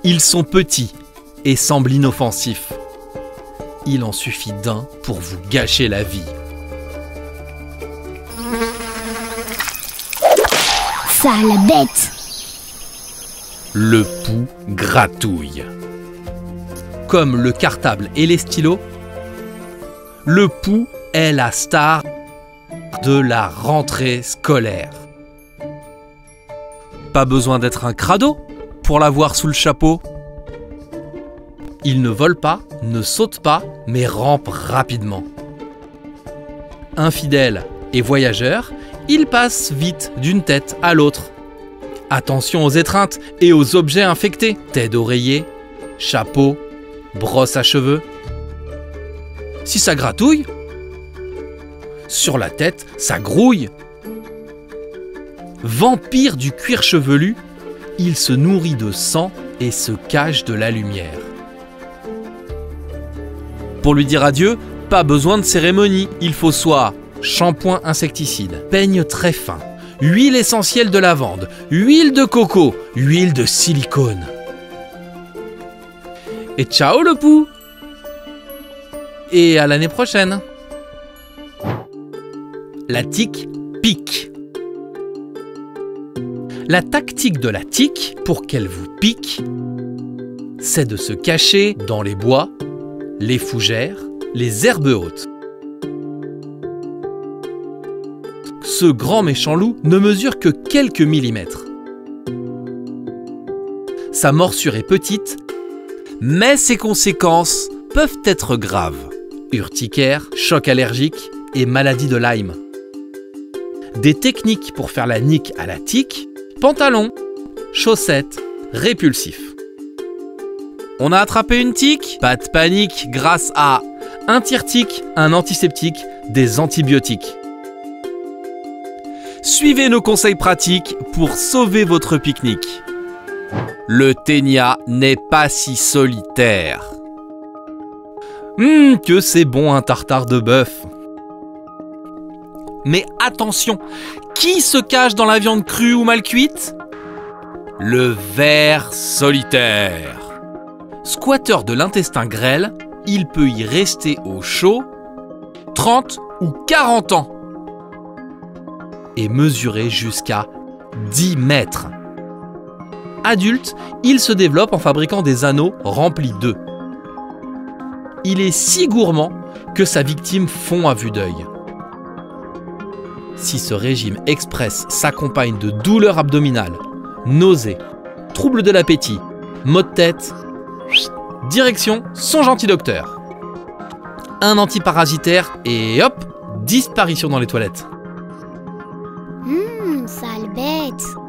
Ils sont petits et semblent inoffensifs. Il en suffit d'un pour vous gâcher la vie. Sale bête! Le pouls gratouille. Comme le cartable et les stylos, le pouls est la star de la rentrée scolaire. Pas besoin d'être un crado pour l'avoir sous le chapeau. Il ne vole pas, ne saute pas, mais rampe rapidement. Infidèle et voyageur, il passe vite d'une tête à l'autre. Attention aux étreintes et aux objets infectés. Tête d'oreiller, chapeau, brosse à cheveux. Si ça gratouille, sur la tête, ça grouille. Vampire du cuir chevelu, il se nourrit de sang et se cache de la lumière. Pour lui dire adieu, pas besoin de cérémonie. Il faut soit shampoing insecticide, peigne très fin, huile essentielle de lavande, huile de coco, huile de silicone. Et ciao le pouls! Et à l'année prochaine! La tique pique. La tactique de la tique, pour qu'elle vous pique, c'est de se cacher dans les bois, les fougères, les herbes hautes. Ce grand méchant loup ne mesure que quelques millimètres. Sa morsure est petite, mais ses conséquences peuvent être graves. Urticaire, choc allergique et maladie de Lyme. Des techniques pour faire la nique à la tique: pantalon, chaussettes, répulsif. On a attrapé une tique? Pas de panique grâce à un tire-tique, un antiseptique, des antibiotiques. Suivez nos conseils pratiques pour sauver votre pique-nique. Le ténia n'est pas si solitaire. Que c'est bon un tartare de bœuf. Mais attention, qui se cache dans la viande crue ou mal cuite? Le ver solitaire. Squatteur de l'intestin grêle, il peut y rester au chaud 30 ou 40 ans et mesurer jusqu'à 10 mètres. Adulte, il se développe en fabriquant des anneaux remplis d'œufs. Il est si gourmand que sa victime fond à vue d'œil. Si ce régime express s'accompagne de douleurs abdominales, nausées, troubles de l'appétit, maux de tête, direction son gentil docteur. Un antiparasitaire et hop, disparition dans les toilettes. Sale bête!